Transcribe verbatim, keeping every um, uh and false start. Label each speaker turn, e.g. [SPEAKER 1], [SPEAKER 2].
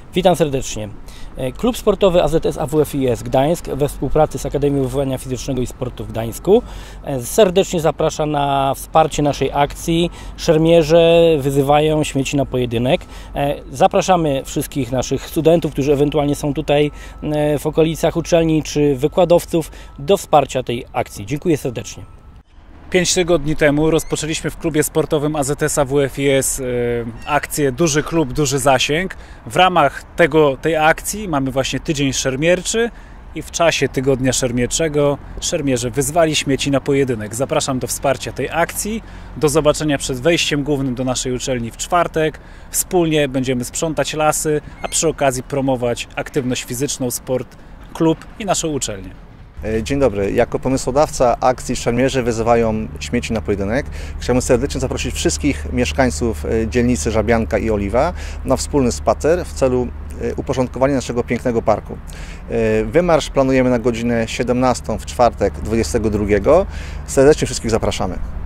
[SPEAKER 1] Witam serdecznie. Klub Sportowy A Z S A W F I S Gdańsk we współpracy z Akademią Wychowania Fizycznego i Sportu w Gdańsku serdecznie zaprasza na wsparcie naszej akcji Szermierze wyzywają śmieci na pojedynek. Zapraszamy wszystkich naszych studentów, którzy ewentualnie są tutaj w okolicach uczelni, czy wykładowców do wsparcia tej akcji. Dziękuję serdecznie.
[SPEAKER 2] Pięć tygodni temu rozpoczęliśmy w klubie sportowym A Z S A W F I S akcję Duży Klub, Duży Zasięg. W ramach tego, tej akcji mamy właśnie tydzień szermierczy i w czasie tygodnia szermierczego szermierze wyzwali śmieci na pojedynek. Zapraszam do wsparcia tej akcji, do zobaczenia przed wejściem głównym do naszej uczelni w czwartek. Wspólnie będziemy sprzątać lasy, a przy okazji promować aktywność fizyczną, sport, klub i naszą uczelnię.
[SPEAKER 3] Dzień dobry. Jako pomysłodawca akcji Szermierze wyzywają śmieci na pojedynek chciałbym serdecznie zaprosić wszystkich mieszkańców dzielnicy Żabianka i Oliwa na wspólny spacer w celu uporządkowania naszego pięknego parku. Wymarsz planujemy na godzinę siedemnastą w czwartek dwudziestego drugiego. Serdecznie wszystkich zapraszamy.